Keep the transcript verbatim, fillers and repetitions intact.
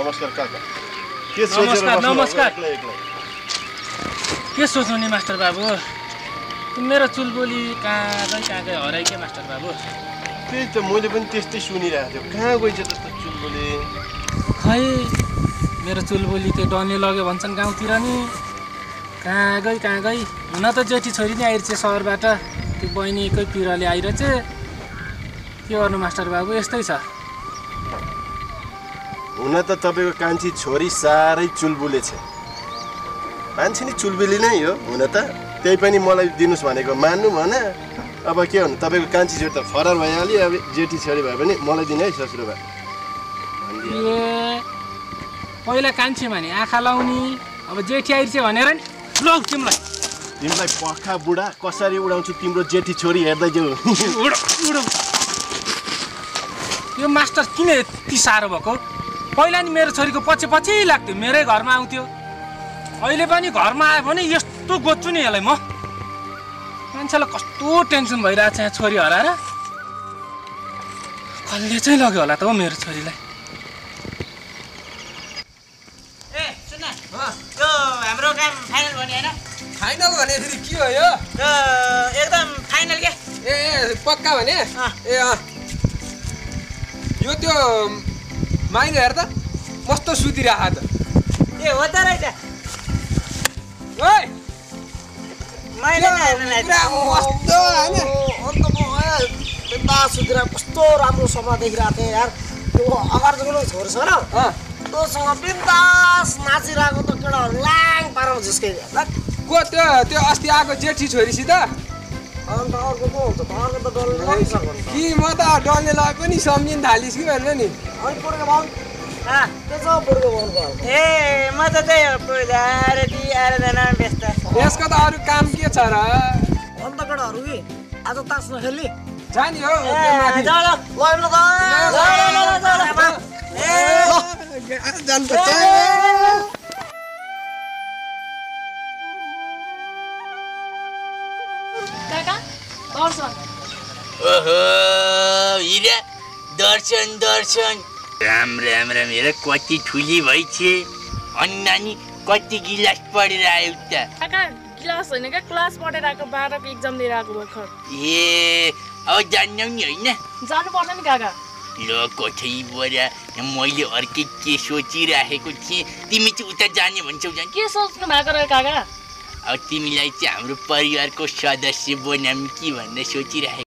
नमस्कार काका। के नमस्कार नमस्कार। के सोच्नु नि मास्टर बाबु, मेरो चुलबुली कहाँ गई कहाँ गई हराइ के मास्टर बाबु? त्यही त मैले पनि त्यस्तै सुनिरहेको थियो, कहाँ गइछ त्यस्तो चुलबुली? खै मेरो चुलबुली त्यो डनले लग्यो भन्छन् गाउँतिर नि, कहाँ गई कहाँ गई। हुन त जेठी छोरी नै आइरहेछ सहरबाट, त्यो बहिनीकै पिराले आइरहेछ। के गर्नु मास्टर बाबु, यस्तै छ। हुन त तपाईँको कान्छी छोरी साह्रै चुलबुले छ, मान्छे नि चुलबुली नै हो हुन त। त्यही पनि मलाई दिनुहोस् भनेको मान्नु भन। अब के भन्नु, तपाईँको कान्छी छोरी त फरार भइहाल्यो, अब जेठी छोरी भए पनि मलाई दिनु है ससुरोबा। ए पहिला कान्छी माने आँखा लाउने, अब जेठी आइरहेछ भनेर नि लौ तिमीलाई तिमीलाई पखा बुढा कसरी उडाउँछु तिम्रो जेठी छोरी हेर्दै जाऊ। उड उड यो मास्टर किन यति साह्रो भएको? पहिला नि मेरो छोरीको पछि पछि लाग्थ्यो, मेरै घरमा आउँथ्यो। अहिले पनि घरमा आयो भने यस्तो गोच्छु नि यसलाई म। मान्छेलाई कस्तो टेन्सन भइरहेछ यहाँ छोरी हराएर। कसले चाहिँ लग्यो होला त हो मेरो छोरीलाई? ए सुन यो हाम्रो काम फाइनल भन्यो हैन? फाइनल भने फेरि के हो यो? एकदम फाइनल के? ए पक्का भने? ए अँ यो त्यो माइने हेर त कस्तो सुतिरहेको त। ए हो त रहेछ। ओइ मैले हेर्नलाई कस्तो हैन? अन्त म बिन्दा सुतिरहेको कस्तो राम्रो सपना देखिरहेको थिएँ यार। त्यो अगाडिको छोरी छ र, तँसँग बिन्दास नाचिरहेको त केटाहरू लाङ पारामा झिस्काइदियो। को त्यो त्यो अस्ति आएको जेठी छोरीसित? अन्त अर्को को हुन्छ त? अर्को त डल्ले लाग्छ कि म त डल्ले लगे पनि सम्झिन थालिस् कि भनेर नि। अनि पुर्को भाउ त्यो छ पुर्को भाउको। ए म त त्यही हो पुजारेटी आराधना व्यस्त। यसको त अरू काम के छ र? अन्त केटाहरू कि आज तास नखेल्ने जाने हो ए जाऊ ल ल त जानु त काका दर्शन। ओहो हिरा दर्शन दर्शन। राम राम राम, हेर कति ठुली भइछे। अनि नानी कति गिलास पढेर आयो त? काका क्लास होइन क्या, क्लास पढेर आएको, बाह्रको इक्जाम दिएर आएको भर्खर। ए अब जान्नौ नि होइन? जानुपर्छ नि काका। ल कठै बरा, मैले अर्कै के सोचिराखेको थिएँ, तिमी चाहिँ उता जाने भन्छौ जान। के सोच्नु भएको र काका? अब तिमीलाई चाहिँ हाम्रो परिवारको सदस्य बनाऊँ कि भनेर सोचिराखेको।